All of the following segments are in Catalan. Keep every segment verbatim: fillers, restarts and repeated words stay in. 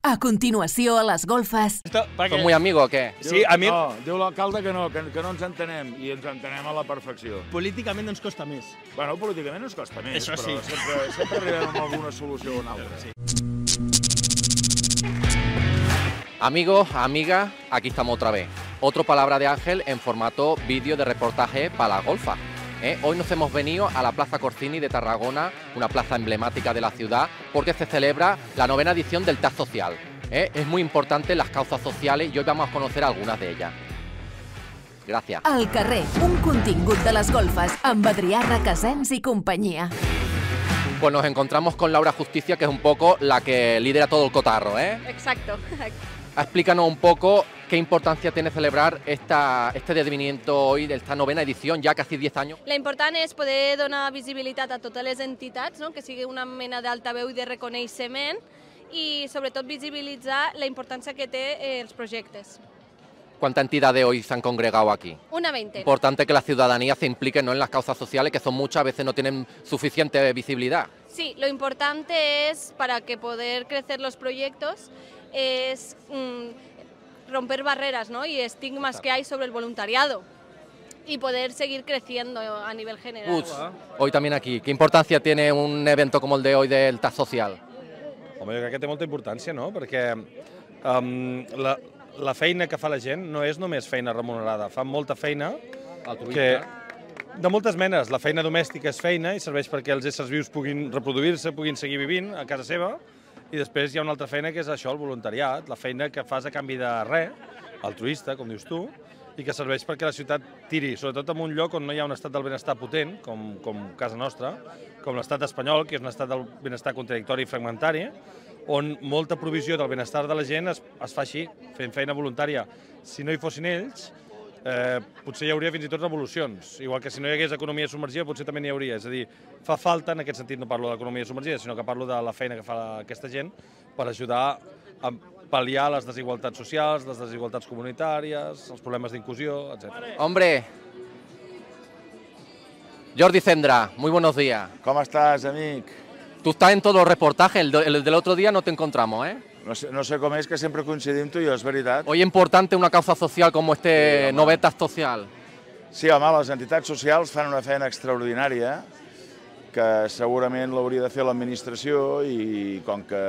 A continuació, a les golfes... ¿Son muy amigos o qué? Sí, a mi... No, diu l'alcalde que no, que, que no ens entenem, i ens entenem a la perfecció. Políticament ens costa més. Bueno, políticament ens costa més, Això sí. però sempre, sempre arribem a alguna solució o una altra. Sí. Amigos, amigas, aquí estamos otra vez. Otro Palabra de Ángel en formato vídeo de reportaje para la golfa. ¿Eh? Hoy nos hemos venido a la Plaza Corsini de Tarragona, una plaza emblemática de la ciudad, porque se celebra la novena edición del T A C Social. ¿Eh? Es muy importante las causas sociales y hoy vamos a conocer algunas de ellas. Gracias. Al carrer, un contingut de les golfes amb Adrià Requesens i companyia. Pues nos encontramos con Laura Justicia, que es un poco la que lidera todo el cotarro, ¿eh? Exacto. Explícanos un poco qué importancia tiene celebrar esta, este esdevenimiento hoy de esta novena edición, ya casi diez años. La important és poder donar visibilitat a totes les entitats, no? Que sigui una mena d'altaveu i de reconeixement i sobretot visibilitzar la importància que té eh, els projectes. ¿Cuántas entidades hoy se han congregado aquí? Una veintena. Importante que la ciudadanía se implique, ¿no?, en las causas sociales, que son muchas, a veces no tienen suficiente visibilidad. Sí, lo importante es, para que poder crecer los proyectos, es mmm, romper barreras, ¿no?, y estigmas claro. que hay sobre el voluntariado y poder seguir creciendo a nivel general. Uts, hoy también aquí. ¿Qué importancia tiene un evento como el de hoy del T A C Social? Home, jo crec que té molta importància, no?, perquè um, la, la feina que fa la gent no és només feina remunerada, fa molta feina que, de moltes menes. La feina domèstica és feina i serveix perquè els éssers vius puguin reproduir-se, puguin seguir vivint a casa seva, i després hi ha una altra feina que és això, el voluntariat, la feina que fas a canvi de res, altruista, com dius tu, i que serveix perquè la ciutat tiri, sobretot en un lloc on no hi ha un estat del benestar potent, com, com casa nostra, com l'estat espanyol, que és un estat del benestar contradictori i fragmentari, on molta provisió del benestar de la gent es, es fa així, fent feina voluntària. Si no hi fossin ells, eh, potser hi hauria fins i tot revolucions. Igual que si no hi hagués economia submergida, potser també n'hi hauria. És a dir, fa falta, en aquest sentit no parlo d'economia submergida, sinó que parlo de la feina que fa aquesta gent per ajudar a pal·liar les desigualtats socials, les desigualtats comunitàries, els problemes d'inclusió, etcètera. Hombre, Jordi Cendra, muy buenos días. Com estàs, amic? Tú estás en todos los reportajes, el, de, el del otro día no te encontramos, ¿eh? No sé, no sé com és que sempre coincidim tu i jo, és veritat. Hoy es importante una causa social como este sí, novena social. Sí, home, les entitats socials fan una feina extraordinària que segurament l'hauria de fer l'administració i com que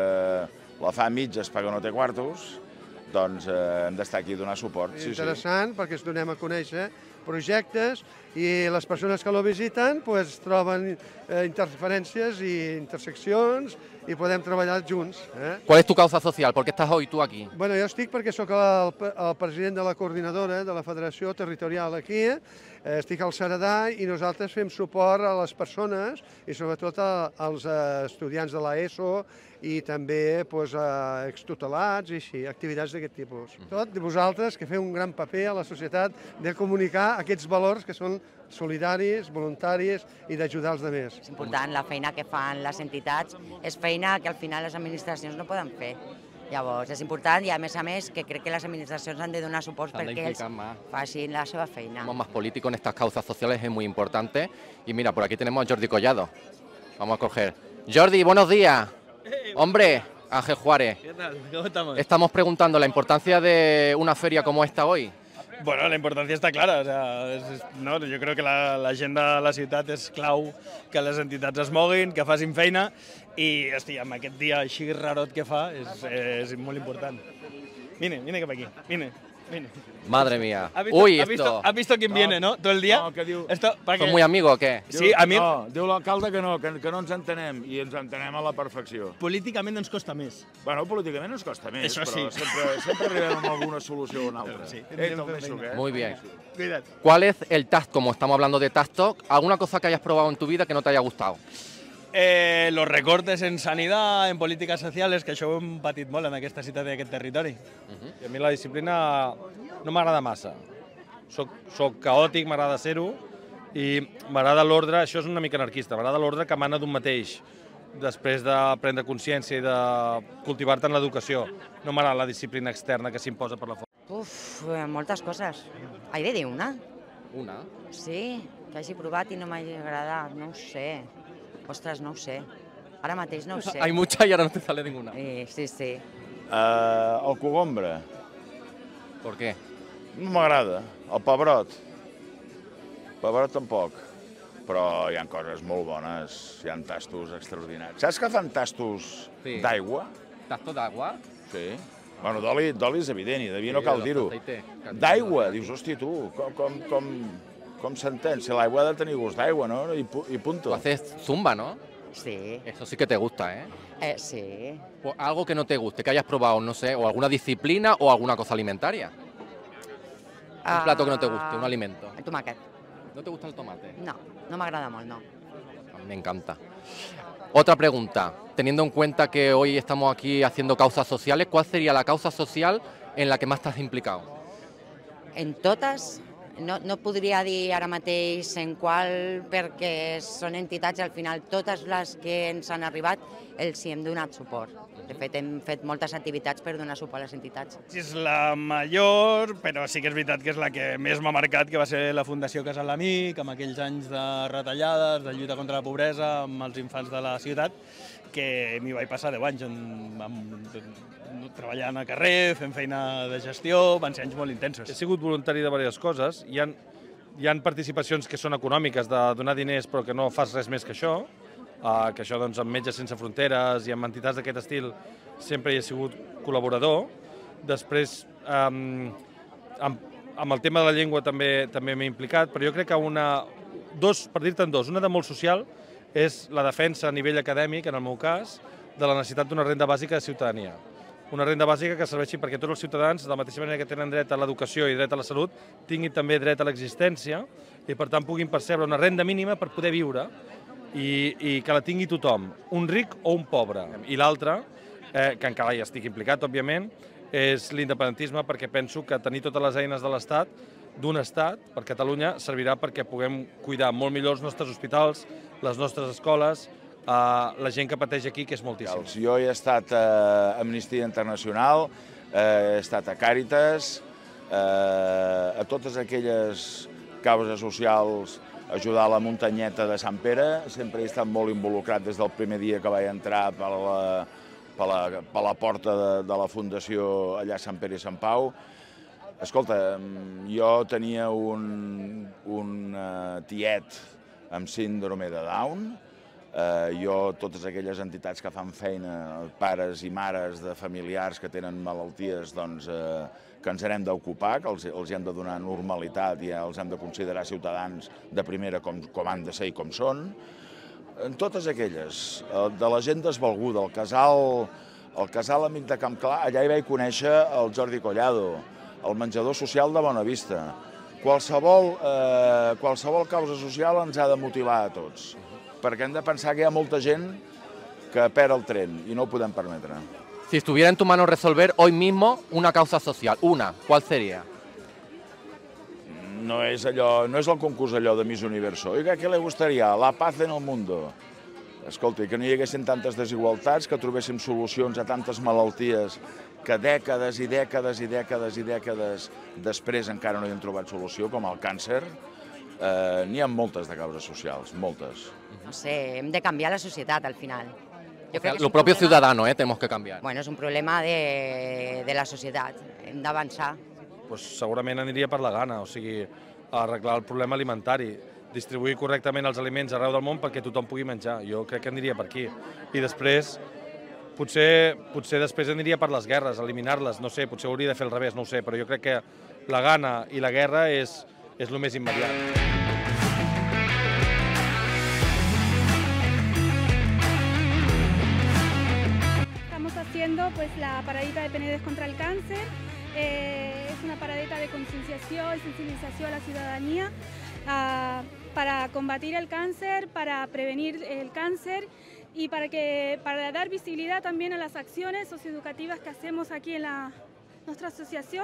la fa a mitges perquè no té quartos, doncs eh, hem d'estar aquí a donar suport. És interessant perquè es donem a conèixer projectes i les persones que lo visiten pues, troben eh, interferències i interseccions i podem treballar junts. Eh? ¿Cuál es tu causa social? ¿Por qué estás hoy tú aquí? Bueno, jo estic perquè sóc el, el president de la coordinadora de la Federació Territorial aquí, eh, estic al Ceredà i nosaltres fem suport a les persones i sobretot a, als estudiants de l'ESO i també pues, a extutelats i així, activitats d'aquest tipus. Tot de vosaltres que feu un gran paper a la societat de comunicar aquests valors que són solidaris, voluntaris i d'ajudar els altres. És important, la feina que fan les entitats és feina que al final les administracions no poden fer. Llavors, és important i a més a més que crec que les administracions han de donar suport perquè ells facin la seva feina. Somos más políticos en estas causas sociales, es muy importante. Y mira, por aquí tenemos a Jordi Collado. Vamos a coger. Jordi, buenos días. Hombre, Ángel Juárez. ¿Qué tal? ¿Cómo estamos? Estamos preguntando la importancia de una feria como esta hoy. Bueno, la importancia está clara. O sea, es, no, yo creo que l'agenda de la ciutat és clau, que les entitats es moguin, que facin feina i, hosti, amb aquest dia així rarot que fa és, és molt important. Vine, vine cap aquí, vine. Vine. Madre mía. ¿Has visto, Uy, ¿has esto... visto, ¿has visto quién no, viene, no? Todo el día. No, que diu... Esto, ¿Son que... muy amigos o qué? Sí, a mi... No, diu l'alcalde que no, que, que no ens entenem, i ens entenem a la perfecció. Políticament ens costa més. Bueno, políticament ens costa més, Eso però sí. sempre, sempre arribem a alguna solució o una altra. Sí. Eh, te'l deixo, eh? Muy bien. Cuida't. ¿Cuál es el T A C, como estamos hablando de T A C Talk, alguna cosa que hayas probado en tu vida que no te haya gustado? Eh, los recortes en sanidad, en polítiques sociales, que això ho hem patit molt en aquesta ciutat i aquest territori. Uh-huh. I a mi la disciplina no m'agrada massa. Soc, soc caòtic, m'agrada ser-ho, i m'agrada l'ordre, això és una mica anarquista, m'agrada l'ordre que emana d'un mateix, després de prendre consciència i de cultivar-te en l'educació. No m'agrada la disciplina externa que s'imposa per la fora. Uf, moltes coses. He de dir una? Una? Sí, que hagi provat i no m'hagi agradat, no ho sé. Ostres, no ho sé. Ara mateix no ho sé. Hay muchas y ahora no te sale ninguna. Sí, sí, sí. El cogombre. Per què? No m'agrada. El pebrot. El pebrot tampoc. Però hi ha coses molt bones, hi ha tastos extraordinaris. Saps que fan tastos d'aigua? Tasto d'aigua? Sí. Bueno, d'oli és evident, i de vi no cal dir-ho. D'aigua, dius, hosti, tu, com s'entén? Si l'aigua ha de tenir gust d'aigua, no? I punto. Haces zumba, ¿no? Sí. Eso sí que te gusta, ¿eh? Eh, sí. Pues algo que no te guste, que hayas probado, no sé, o alguna disciplina o alguna cosa alimentaria. Un plato que no te guste, un alimento. El tomàquet. ¿No te gusta el tomate? No, no m'agrada molt, no. A mí me encanta. Otra pregunta, teniendo en cuenta que hoy estamos aquí haciendo causas sociales, ¿cuál sería la causa social en la que más estás implicado? En totes, no, no podria dir ara mateix en qual, perquè són entitats i al final totes les que ens han arribat els hi hem donat suport. De fet, hem fet moltes activitats per donar suport a les entitats. És la major, però sí que és veritat que és la que més m'ha marcat, que va ser la Fundació Casal l'Amic, amb aquells anys de retallades, de lluita contra la pobresa, amb els infants de la ciutat, que m'hi vaig passar deu anys en, en, treballant a carrer, fent feina de gestió, van ser anys molt intensos. He sigut voluntari de diverses coses, hi ha, hi ha participacions que són econòmiques, de donar diners però que no fas res més que això, Uh, que això doncs, amb Metges Sense Fronteres i amb entitats d'aquest estil sempre hi he sigut col·laborador. Després, um, amb, amb el tema de la llengua també també m'he implicat, però jo crec que una, dos, per dir-te'n dos, una de molt social és la defensa a nivell acadèmic, en el meu cas, de la necessitat d'una renda bàsica de ciutadania. Una renda bàsica que serveixi perquè tots els ciutadans, de la mateixa manera que tenen dret a l'educació i dret a la salut, tinguin també dret a l'existència i per tant puguin percebre una renda mínima per poder viure i, i que la tingui tothom, un ric o un pobre. I l'altre, eh, que encara hi estic implicat, òbviament, és l'independentisme, perquè penso que tenir totes les eines de l'Estat, d'un Estat, per Catalunya, servirà perquè puguem cuidar molt millor els nostres hospitals, les nostres escoles, eh, la gent que pateix aquí, que és moltíssim. Jo he estat a Amnistia Internacional, eh, he estat a Càritas, eh, a totes aquelles causes socials, ajudar a la muntanyeta de Sant Pere, sempre he estat molt involucrat des del primer dia que vaig entrar per la, per la, per la porta de, de la Fundació allà a Sant Pere i Sant Pau. Escolta, jo tenia un, un uh, tiet amb síndrome de Down, uh, jo, totes aquelles entitats que fan feina, pares i mares de familiars que tenen malalties, doncs, uh, que ens n'hem d'ocupar, que els, els hem de donar normalitat i els hem de considerar ciutadans de primera com, com han de ser i com són. En totes aquelles, de la gent desvalguda, el casal, el casal Amic de Camp Clar, allà hi vaig conèixer el Jordi Collado, el menjador social de Bonavista. Qualsevol, eh, qualsevol causa social ens ha de motivar a tots, perquè hem de pensar que hi ha molta gent que perd el tren i no ho podem permetre. Si estuviera en tu mano resolver hoy mismo una causa social, una, ¿cuál sería? No és allò, no és el concurs allò de Miss Universo. Oiga, què le gustaría? La paz en el mundo. Escolta, que no hi haguessin tantes desigualtats, que trobéssim solucions a tantes malalties que dècades i dècades i dècades i dècades després encara no hi han trobat solució, com el càncer. Eh, N'hi ha moltes de causes socials, moltes. No sé, hem de canviar la societat al final. O sea, lo propio problema, ciudadano, eh, tenemos que cambiar. Bueno, és un problema de, de la societat, hem d'avançar. Pues segurament aniria per la gana, o sigui, arreglar el problema alimentari, distribuir correctament els aliments arreu del món perquè tothom pugui menjar. Jo crec que aniria per aquí. I després, potser, potser després aniria per les guerres, eliminar-les, no sé, potser hauria de fer al revés, no ho sé, però jo crec que la gana i la guerra és, és el més immediat. Haciendo pues la paradita de Penedès contra el cáncer, eh, es una paradita de concienciación y sensibilización a la ciudadanía uh, para combatir el cáncer, para prevenir el cáncer y para, que, para dar visibilidad también a las acciones socioeducativas que hacemos aquí en la, nuestra asociación.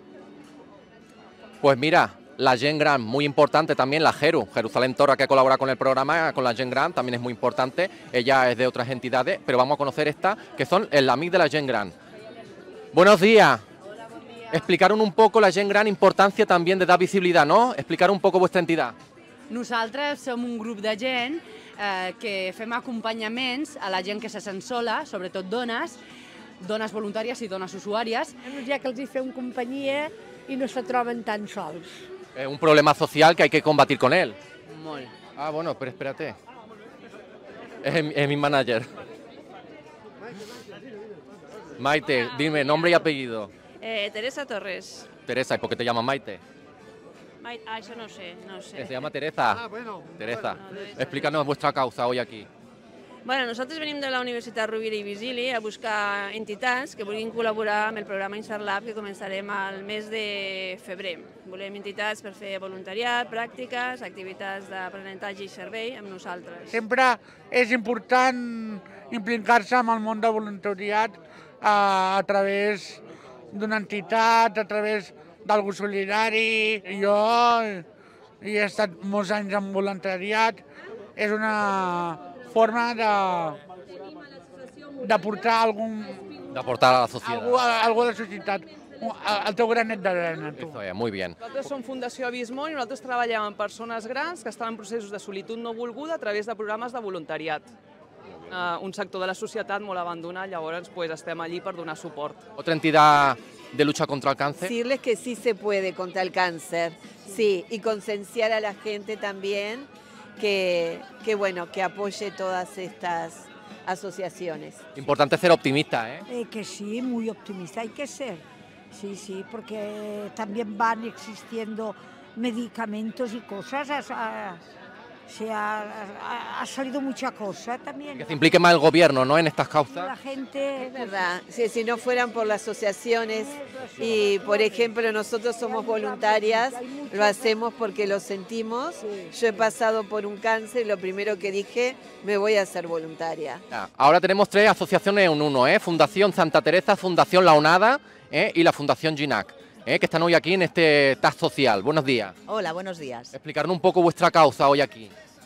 Pues mira, la gent gran, muy importante también, la Jeru, Jerusalén Torra, que colabora con el programa, con la gent gran, también es muy importante. Ella es de otras entidades, pero vamos a conocer esta, que son el amic de la gent gran. Buenos días. Hola, buen día. Explicaron un poco la gent gran, importancia también de dar visibilidad, ¿no? Explicar un poco vuestra entidad. Nosaltres som un grup de gent eh, que fem acompanyaments a la gent que se sent sola, sobretot dones, dones voluntàries i dones usuàries. Ja que els hi fem companyia i no se troben tan sols. Es un problema social que hay que combatir con él. Molt. Ah, bueno, pero espérate. Es, es mi manager. Maite, dime, nombre y apellido. Eh, Teresa Torres. Teresa, ¿y por qué te llamas Maite? Mai- Ah, eso no sé, no sé. Se llama Teresa. Ah, bueno. Teresa, No, debe ser. explícanos vuestra causa hoy aquí. Bueno, nosaltres venim de la Universitat Rovira i Virgili a buscar entitats que vulguin col·laborar amb el programa InserLab que començarem al mes de febrer. Volem entitats per fer voluntariat, pràctiques, activitats d'aprenentatge i servei amb nosaltres. Sempre és important implicar-se amb el món de voluntariat a, a través d'una entitat, a través d'algú solidari. Jo hi he estat molts anys en voluntariat. És una forma de d'aportar algun... D'aportar a la sociedad. Algú, algú a la societat, el teu granet d'arena. Eso es, muy bien. Nosaltres som Fundació Abismo i nosaltres treballem amb persones grans que estan en processos de solitud no volguda a través de programes de voluntariat. Uh, un sector de la societat molt abandonat, llavors pues, estem allí per donar suport. ¿Otra entidad de lucha contra el cáncer? Decirles que sí se puede contra el cáncer, sí, y concienciar a la gente también que, que, bueno, que apoye todas estas asociaciones. Importante ser optimista, ¿eh? Eh, que sí, muy optimista hay que ser. Sí, sí, porque también van existiendo medicamentos y cosas. A, a, se ha, ha, ha salido mucha cosa también. Que se implique más el gobierno, ¿no?, en estas causas. La gente... Es verdad, si, si no fueran por las asociaciones y, por ejemplo, nosotros somos voluntarias, lo hacemos porque lo sentimos. Yo he pasado por un cáncer y lo primero que dije, me voy a hacer voluntaria. Ya, ahora tenemos tres asociaciones en uno, ¿eh? Fundación Santa Teresa, Fundación La Onada, ¿eh?, y la Fundación Ginac, ¿eh?, que están hoy aquí en este T A S social. Buenos días. Hola, buenos días. Explicarnos un poco vuestra causa hoy aquí.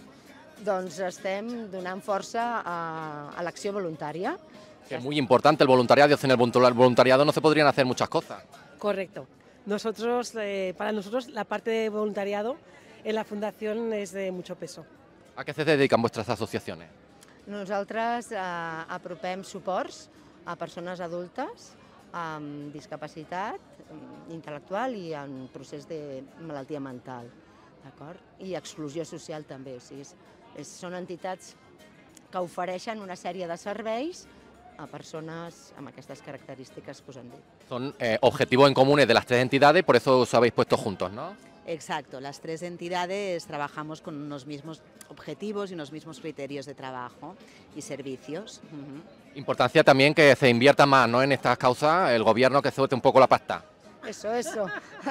Doncs estem donant força a, a l'acció voluntària. Que es muy importante el voluntariado. Sin el voluntariado no se podrían hacer muchas cosas. Correcto. Nosotros, eh, para nosotros, la parte de voluntariado en la Fundación es de mucho peso. ¿A qué se dedican vuestras asociaciones? Nosaltres eh, apropem suports a persones adultes amb discapacitat intel·lectual i en procés de malaltia mental, d'acord? I exclusió social també, o sigui, és, és, són entitats que ofereixen una sèrie de serveis a persones amb aquestes característiques que us hem dit. Son eh, objetivos en comunes de las tres entidades, por eso os habéis puesto juntos, ¿no? Exacto, las tres entidades trabajamos con unos mismos objetivos y unos mismos criterios de trabajo y servicios. Uh-huh. Importancia también que se invierta más, ¿no?, en estas causas, el gobierno que suelte un poco la pasta. Eso, eso.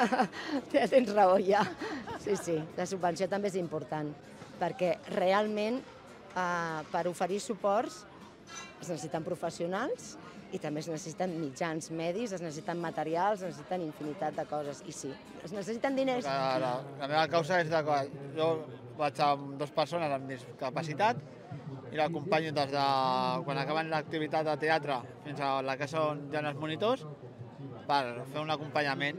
Ja tens raó, ja. Sí, sí, la subvenció també és important, perquè realment eh, per oferir suports es necessiten professionals i també es necessiten mitjans medis, es necessiten materials, es necessiten infinitat de coses. I sí, es necessiten diners. La, la, la meva causa és de que jo vaig amb dues persones amb discapacitat i l'acompanyo des de quan acaben l'activitat de teatre fins a la casa on hi ha els monitors per fer un acompanyament.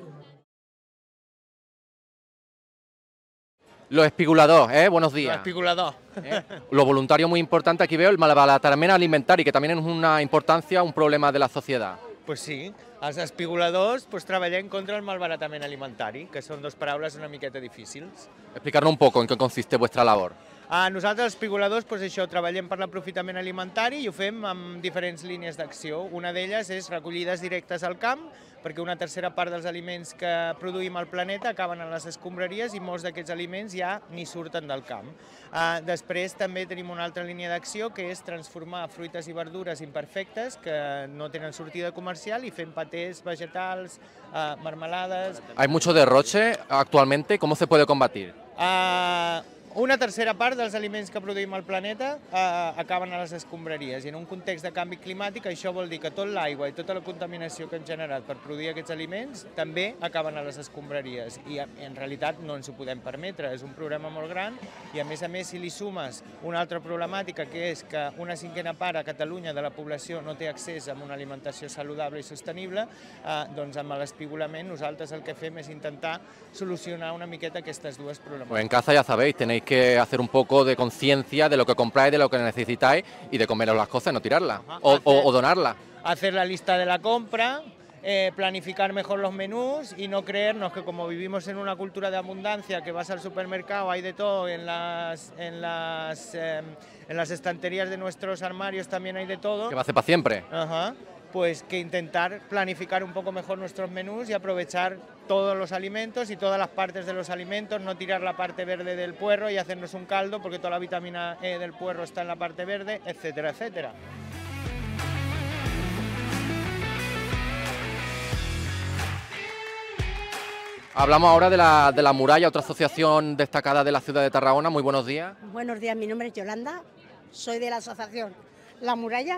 Los espigoladores, ¿eh? Buenos días. Los espigoladores. ¿Eh? Lo voluntario muy importante, aquí veo el malbaratamiento alimentario, que también es una importancia, un problema de la sociedad. Pues sí, els espigoladors pues, treballem contra el malbaratament alimentari, que són dues paraules una miqueta difícils. Explicar-nos un poco en qué consiste vuestra labor. Ah, nosaltres, els espigoladors, pues, això, treballem per l'aprofitament alimentari i ho fem amb diferents línies d'acció. Una d'elles és recollides directes al camp, perquè una tercera part dels aliments que produïm al planeta acaben a les escombraries i molts d'aquests aliments ja ni surten del camp. Ah, després també tenim una altra línia d'acció que és transformar fruites i verdures imperfectes que no tenen sortida comercial i fem patés vegetals, ah, mermelades... Hay mucho derroche actualmente, ¿cómo se puede combatir? Ah, Una tercera part dels aliments que produïm al planeta eh, acaben a les escombraries i en un context de canvi climàtic això vol dir que tot l'aigua i tota la contaminació que hem generat per produir aquests aliments també acaben a les escombraries i en realitat no ens ho podem permetre, és un problema molt gran i a més a més si li sumes una altra problemàtica que és que una cinquena part a Catalunya de la població no té accés a una alimentació saludable i sostenible, eh, doncs amb l'espigolament nosaltres el que fem és intentar solucionar una miqueta aquestes dues problemàtiques. Pues en casa ya sabéis, tenéis que hacer un poco de conciencia de lo que compráis, de lo que necesitáis y de comeros las cosas y no tirarlas o, o, o donarlas. hacer la lista de la compra, eh, planificar mejor los menús y no creernos que como vivimos en una cultura de abundancia, que vas al supermercado, hay de todo, en las, en las, eh, en las estanterías de nuestros armarios también hay de todo. Que va a ser para siempre. Ajá. Pues que intentar planificar un poco mejor nuestros menús y aprovechar todos los alimentos y todas las partes de los alimentos, no tirar la parte verde del puerro y hacernos un caldo porque toda la vitamina E del puerro está en la parte verde, etcétera, etcétera. Hablamos ahora de la, de la Muralla, otra asociación destacada de la ciudad de Tarragona. Muy buenos días. Buenos días, mi nombre es Yolanda, soy de la asociación La Muralla.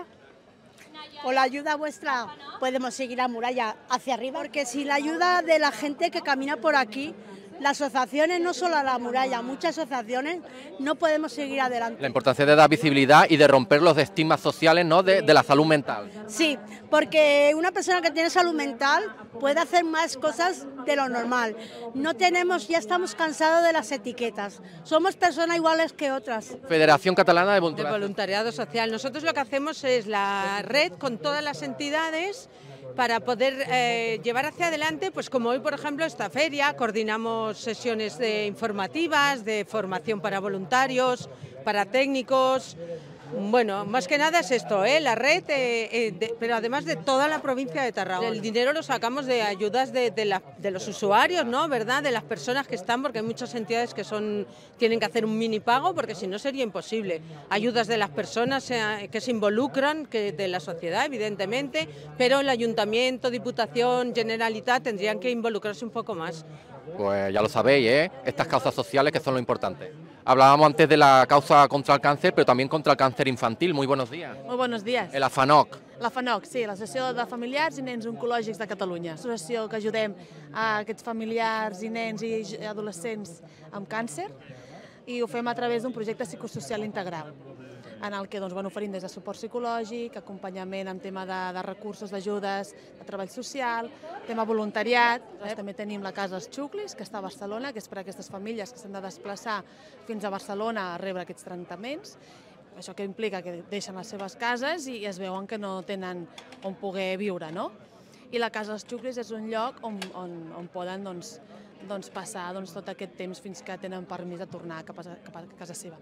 Con la ayuda vuestra podemos seguir la muralla hacia arriba, porque sin la ayuda de la gente que camina por aquí, las asociaciones, no solo la muralla, muchas asociaciones, no podemos seguir adelante. La importancia de dar visibilidad y de romper los estigmas sociales, ¿no?, de, de la salud mental. Sí, porque una persona que tiene salud mental puede hacer más cosas de lo normal. No tenemos, ya estamos cansados de las etiquetas. Somos personas iguales que otras. Federación Catalana de De Voluntariado. voluntariado social. Nosotros lo que hacemos es la red con todas las entidades para poder eh, llevar hacia adelante, pues como hoy, por ejemplo, esta feria, coordinamos sesiones de informativas, de formación para voluntarios, para técnicos. Bueno, más que nada es esto, ¿eh? La red, eh, eh, de, pero además de toda la provincia de Tarragona. El dinero lo sacamos de ayudas de, de, la, de los usuarios, ¿no? ¿Verdad? De las personas que están, porque hay muchas entidades que son tienen que hacer un mini pago, porque si no sería imposible. Ayudas de las personas eh, que se involucran, que de la sociedad, evidentemente, pero el Ayuntamiento, Diputación, Generalitat tendrían que involucrarse un poco más. Pues ya lo sabéis, ¿eh? Estas causas sociales que son lo importante. Hablábamos antes de la causa contra el càncer, però també contra el càncer infantil. Muy buenos días. Molt buenos días. El AFANOC. La FANOC, sí, l'Associació de Familiars i Nens Oncològics de Catalunya. Associació que ajudem a aquests familiars i nens i adolescents amb càncer i ho fem a través d'un projecte psicosocial integral en el que doncs, van oferint des de suport psicològic, acompanyament en tema de, de recursos, d'ajudes, de treball social, tema voluntariat. Eh? També tenim la Casa Els Xuclis, que està a Barcelona, que és per a aquestes famílies que s'han de desplaçar fins a Barcelona a rebre aquests tractaments. Això que implica que deixen les seves cases i es veuen que no tenen on poder viure, no? I la Casa Els Xuclis és un lloc on, on, on poden doncs, doncs passar doncs, tot aquest temps fins que tenen permís de tornar cap a, cap a casa seva.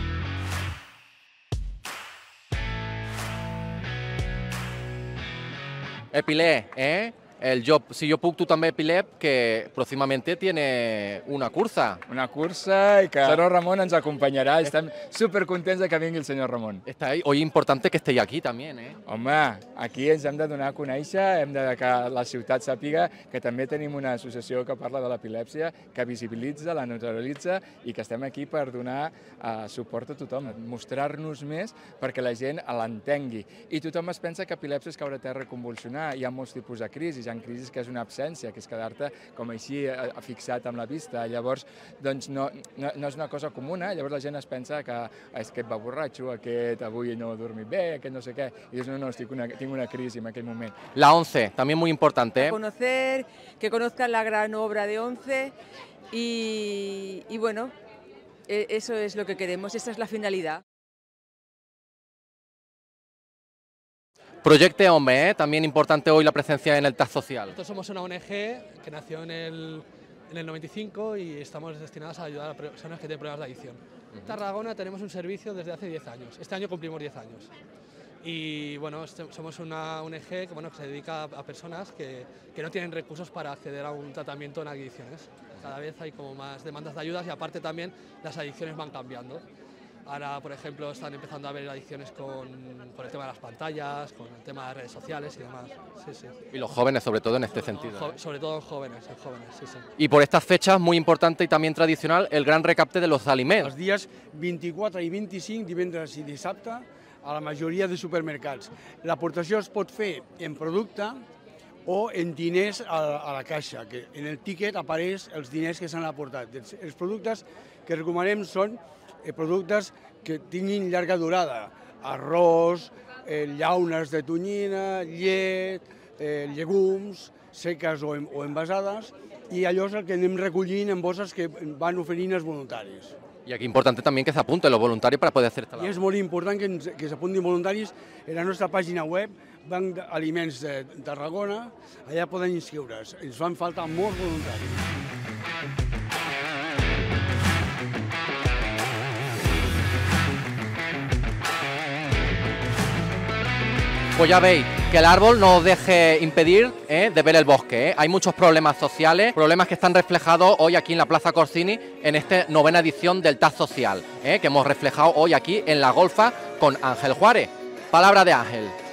Epilé, ¿eh? El yo, si yo puc, tu també, Epilep, que próximamente tiene una cursa. Una cursa i que el senyor Ramon ens acompanyarà. Estem supercontents de que vingui el senyor Ramon. Está ahí. Hoy importante que estéis aquí también, ¿eh? Home, aquí ens hem de donar a conèixer, hem de que la ciutat sàpiga que també tenim una associació que parla de l'epilèpsia, que visibilitza, la neutralitza i que estem aquí per donar uh, suport a tothom, mostrar-nos més perquè la gent l'entengui. I tothom es pensa que epilèpsia és caure a terra i convulsionar. Hi ha molts tipus de crisis. Hi ha crisis que és una absència, que és quedar-te com així fixat amb la vista. Llavors, doncs no, no, no és una cosa comuna, llavors la gent es pensa que és que et va borratxo, aquest avui no he dormit bé, aquest no sé què, i dius, no, no, estic una, tinc una crisi en aquell moment. La ONCE, también muy importante, ¿eh? Conocer, que conozcan la gran obra de ONCE y, y bueno, eso es lo que queremos, esa es la finalidad. Proyecte Hombre, ¿eh? También importante hoy la presencia en el T A C social. Nosotros somos una O N G que nació en el, en el noventa y cinco y estamos destinados a ayudar a personas que tienen problemas de adicción. En Tarragona tenemos un servicio desde hace diez años. Este año cumplimos diez años. Y bueno, somos una O N G que, bueno, que se dedica a personas que, que no tienen recursos para acceder a un tratamiento en adicciones. Cada vez hay como más demandas de ayudas y aparte también las adicciones van cambiando. Ahora, por ejemplo, están empezando a haber adicciones con, con el tema de las pantallas, con el tema de redes sociales y demás. Sí, sí. Y los jóvenes, sobre todo en este sentido. Jo sobre todo en jóvenes, en jóvenes, sí, sí. Y por estas fechas, muy importante y también tradicional, el gran recapte de los alimentos. Els dies vint-i-quatre i vint-i-cinc, divendres i dissabte, a la majoria de supermercats. L'aportació es pot fer en producte o en diners a, a la caixa, que en el tíquet apareix els diners que s'han aportat. Els, els productes que recomanem són eh, productes que tinguin llarga durada, arròs, eh, llaunes de tonyina, llet, eh, llegums, seques o, o envasades, i allò és el que anem recollint en bosses que van oferint els voluntaris. Y aquí importante también que se apunten los voluntarios para poder hacer esta labor. I és molt important que, que s'apuntin voluntaris en la nostra pàgina web Banc d'Aliments de Tarragona, allà poden inscriure's. Ens fan falta molts voluntaris. Pues ya veis que el árbol no os deje impedir eh, de ver el bosque. Eh. Hay muchos problemas sociales, problemas que están reflejados hoy aquí en la Plaza Corsini en esta novena edición del T A Z Social, eh, que hemos reflejado hoy aquí en La Golfa con Ángel Juárez. Palabra de Ángel.